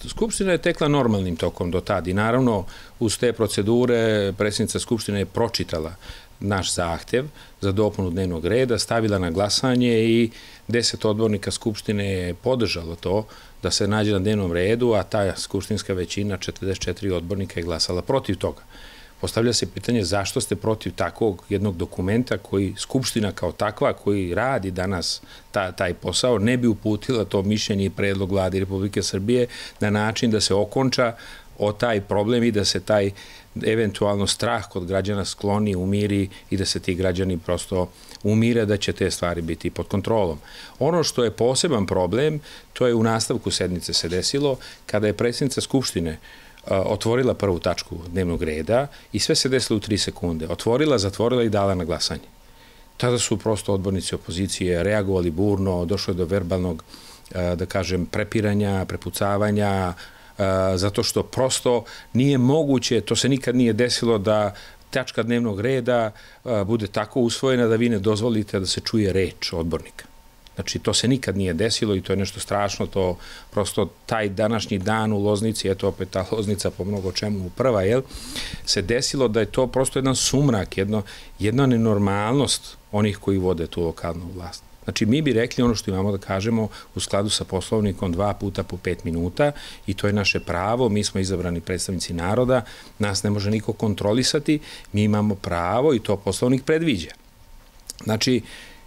Skupština je tekla normalnim tokom do tada i naravno uz te procedure predsjednica Skupštine je pročitala naš zahtev za dopunu dnevnog reda, stavila na glasanje i 10 odbornika Skupštine je podržalo to da se nađe na dnevnom redu, a ta skupštinska većina, 44 odbornika, je glasala protiv toga. Postavlja se pitanje zašto ste protiv takvog jednog dokumenta koji Skupština kao takva, koji radi danas taj posao, ne bi uputila to mišljenje i predlog Vlade Republike Srbije na način da se okonča o taj problem i da se taj eventualno strah kod građana skloni, umiri i da se ti građani prosto umire da će te stvari biti pod kontrolom. Ono što je poseban problem, to je u nastavku sednice se desilo, kada je predsjednica Skupštine otvorila prvu tačku dnevnog reda i sve se desilo u 3 sekunde. Otvorila, zatvorila i dala na glasanje. Tada su prosto odbornici opozicije reagovali burno, došlo je do verbalnog, da kažem, prepiranja, prepucavanja, zato što prosto nije moguće, to se nikad nije desilo da tačka dnevnog reda bude tako usvojena da vi ne dozvolite da se čuje reč odbornika. Znači, to se nikad nije desilo i to je nešto strašno, to prosto taj današnji dan u Loznici, eto opet ta Loznica po mnogo čemu prva, se desilo da je to prosto jedan sumrak, jedna nenormalnost onih koji vode tu lokalnu vlast. Znači, mi bi rekli ono što imamo da kažemo u skladu sa Poslovnikom 2 puta po 5 minuta i to je naše pravo, mi smo izabrani predstavnici naroda, nas ne može niko kontrolisati, mi imamo pravo i to Poslovnik predviđa. Znači,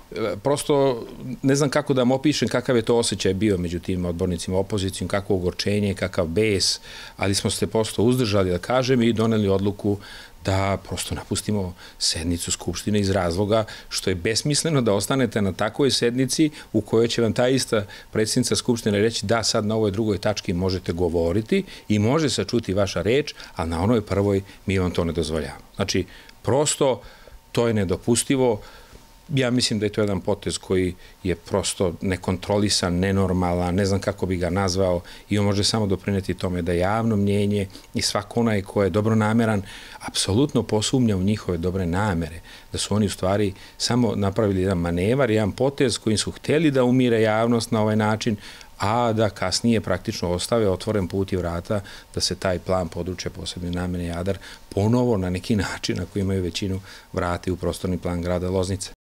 prosto ne znam kako da vam opišem kakav je to osjećaj bio među tim odbornicima opozicijom, kakvo ogorčenje, kakav bes, ali smo se prosto uzdržali da kažem i doneli odluku da prosto napustimo sednicu Skupštine iz razloga što je besmisleno da ostanete na takvoj sednici u kojoj će vam ta ista predsjednica Skupštine reći da sad na ovoj drugoj tački možete govoriti i može se čuti vaša reč, a na onoj prvoj mi vam to ne dozvoljavamo. Znači, prosto to je nedopustivo. Ja mislim da je to jedan potez koji je prosto nekontrolisan, nenormalan, ne znam kako bi ga nazvao i on može samo doprineti tome da javno mnjenje i svako onaj ko je dobronameran apsolutno posumnja u njihove dobre namere, da su oni u stvari samo napravili jedan manevar, jedan potez kojim su hteli da umire javnost na ovaj način, a da kasnije praktično ostave otvoren put i vrata da se taj plan područja posebne namene Jadar ponovo na neki način, ako imaju većinu, vrati u prostorni plan grada Loznice.